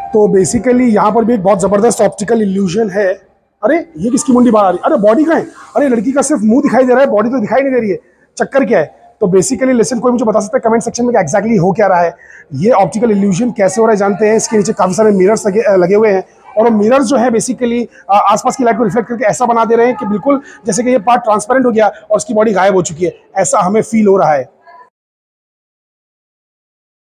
तो बेसिकली यहाँ पर भी एक बहुत ज़बरदस्त ऑप्टिकल इल्यूजन है। अरे ये किसकी मुंडी बाहर आ रही है? अरे बॉडी कहाँ है? अरे लड़की का सिर्फ मुंह दिखाई दे रहा है, बॉडी तो दिखाई नहीं दे रही है। चक्कर क्या है? तो बेसिकली लेसन कोई मुझे बता सकता है कमेंट सेक्शन में कि एग्जैक्टली हो क्या रहा है, ये ऑप्टिकल इल्यूजन कैसे हो रहा है जानते हैं। इसके नीचे काफ़ी सारे मिरर्स लगे हुए हैं और वो मिरर्स जो है बेसिकली आसपास की लाइट को रिफ्लेक्ट करके ऐसा बना दे रहे हैं कि बिल्कुल जैसे कि ये पार्ट ट्रांसपेरेंट हो गया और उसकी बॉडी गायब हो चुकी है, ऐसा हमें फील हो रहा है।